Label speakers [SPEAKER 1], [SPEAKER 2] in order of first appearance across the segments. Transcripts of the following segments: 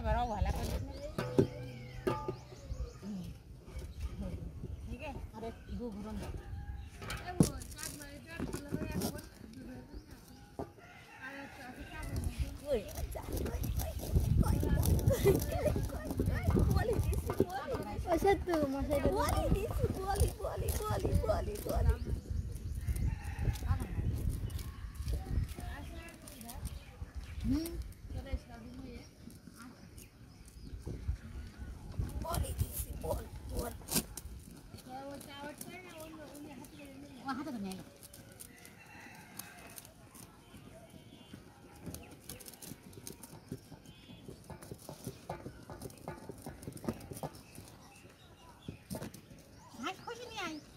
[SPEAKER 1] এবার অবহেলা করিস না ঠিক আছে আরে দু ঘুরন দাও হাতে তো নেই হাত খুশি নিয়ে আই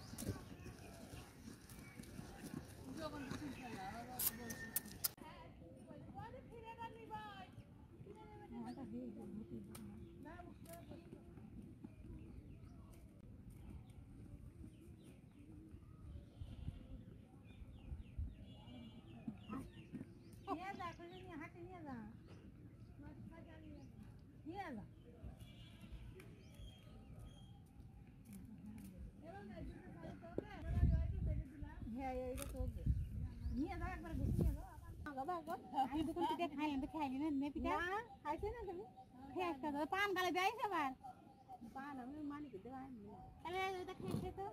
[SPEAKER 1] পান গালে দেয় আবার পান আমি মানি দিতে তাহলে এটা খেয়ে তো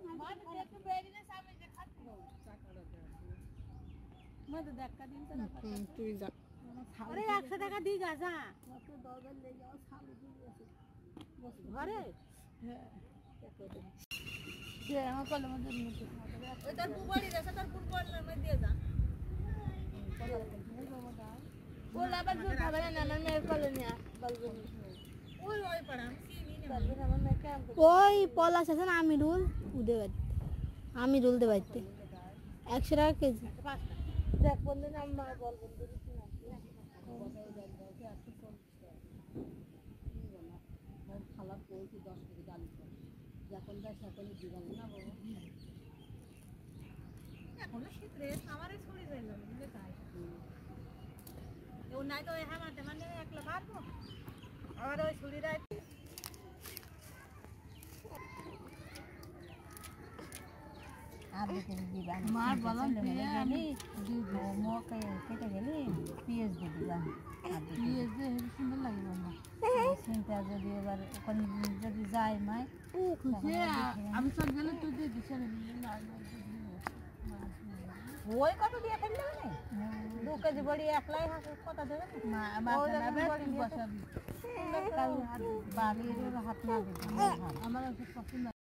[SPEAKER 1] মদ দেখা দিন তো না তুই যা আরে 100 টাকা দি যা যা কত দরকার ले जाओ सालू दी बस घरे যে আমার কলের মধ্যে নিতে ওই তার পুবাড়ি রেসা তার পুরকলের মধ্যে দিয়ে যা बोल আবার জোর খাবে না আমার মেয়ের কলে নিয়া বলবো ওই ওই পড়াম সিনি না বলবো আমার মেয়ে কাম ওই পলাশ আছে না আমিরুল উদে বাড়িতে আমিরুল দে বাড়িতে 100 টাকা কেজি দেখ বন্ধু নাম মা বল বন্ধু কি না খারাপ কইছি 10 কেজি ডালি যখন যায় সকলে দিবেন না বাবা এখন শীত রে আমারে ছড়ি যাইল বুঝলে তাই ও নাই তো হামাতে মানে একলা পারবো আর ওই ছড়ি রাই আর দেখে দিবা মার বলম গেলি দিব মকে কেটে গেলি পিএস দি দিবা পিএস দে সুন্দর লাগবে না সেন্টার যদি এবার কোন যদি যায় মাই খুশি আমি সব গেলে তুই দে দিছ না ওই কত দিয়ে ফেললে না 2 কেজি বড়ি একলাই কত দেবে না মাথা না বড়ি বসাবি কাল হাত বাড়ির হাত না দিবি আমার পছন্দ